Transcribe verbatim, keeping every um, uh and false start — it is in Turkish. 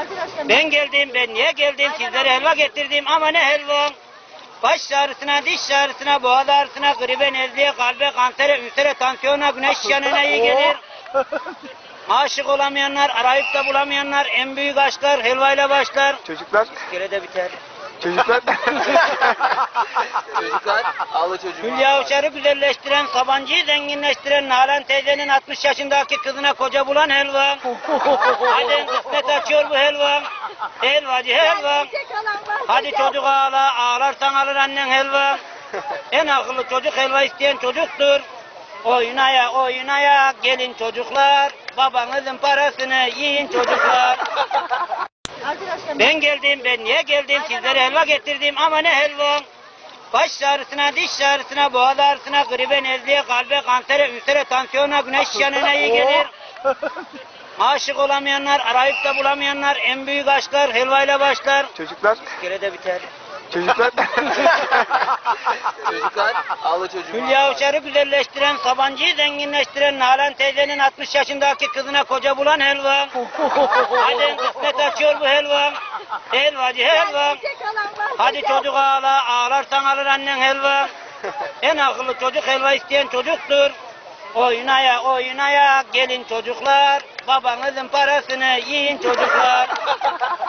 Ben geldim, ben niye geldim? Sizlere helva getirdim ama ne helva? Baş ağrısına, diş ağrısına, boğaz ağrısına, gribe, nezleye, kalbe, kansere, ülsere, tansiyona, güneş yanına iyi gelir. Aşık olamayanlar, arayıp da bulamayanlar, en büyük aşklar helvayla başlar. Çocuklar. İskelede biter. Çocuklar. Çocuklar, ağla çocuğum. Hülya Uçar'ı güzelleştiren, Sabancı'yı zenginleştiren, Nalan teyzenin altmış yaşındaki kızına koca bulan helva. Hadi kısmet açıyor bu helva. Helvacı helva. Hadi çocuk ağla, ağlarsan alır annen helva. En akıllı çocuk helva isteyen çocuktur. Oynaya oynaya gelin çocuklar. Babanızın parasını yiyin çocuklar. Ben geldim, ben niye geldim? Sizlere helva getirdim ama ne helva? Baş ağrısına, diş ağrısına, boğaz ağrısına, gribe, nezleye, kalbe, kansere, ülsere, tansiyona, güneş yanına iyi gelir. Aşık olamayanlar, arayıp da bulamayanlar, en büyük aşklar helvayla başlar. Çocuklar. İskelede biter. Çocuklar. Çocuklar, ağla çocuğum. Hülya Uçar'ı güzelleştiren, Sabancı'yı zenginleştiren, Nalan teyzenin altmış yaşındaki kızına koca bulan helva. Hadi kısmet açıyor bu helva. Helvacı helva. Hadi çocuk ağla, ağlarsan alır annen helva. En akıllı çocuk helva isteyen çocuktur. Oynaya oynaya gelin çocuklar. Babanızın parasını yiyin çocuklar.